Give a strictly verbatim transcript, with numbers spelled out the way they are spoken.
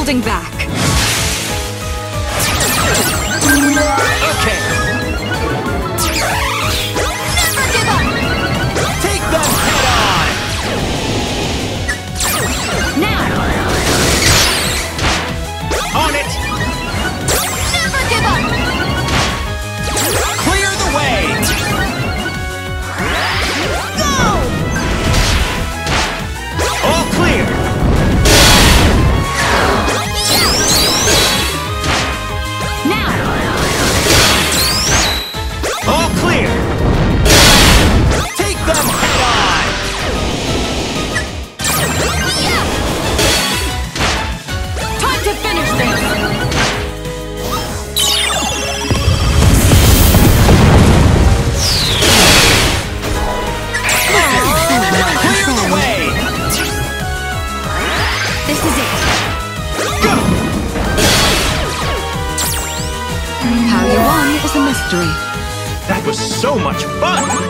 holding back. Okay. Never give up! Take them head on! Now! On it! Never give up! Clear the way! Go! All clear! Now! All clear! Take them head on! Time to finish this! Clear the way! This is it. Go! How you won is a mystery. That was so much fun!